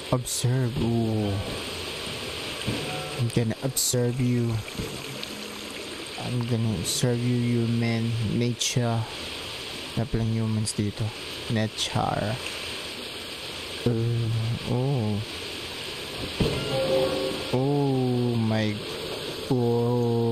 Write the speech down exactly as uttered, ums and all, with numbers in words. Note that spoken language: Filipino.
Observe. Ooh. I'm gonna observe you. I'm gonna observe you, human. Nature. Wala palang humans dito. Nature. Uh, oh. Oh my. Oh.